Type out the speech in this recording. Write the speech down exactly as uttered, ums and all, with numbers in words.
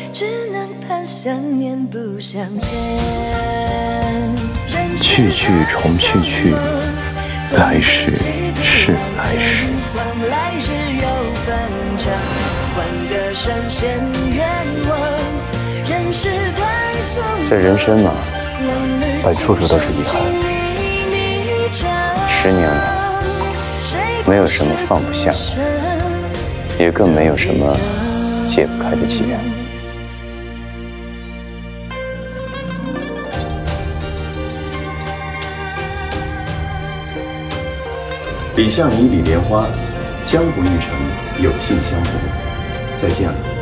去去重去去，来时是来时。这人生嘛，本处处都是遗憾。十年了，没有什么放不下的，也更没有什么解不开的结。 李相夷、李莲花，江湖一程，有幸相逢，再见了。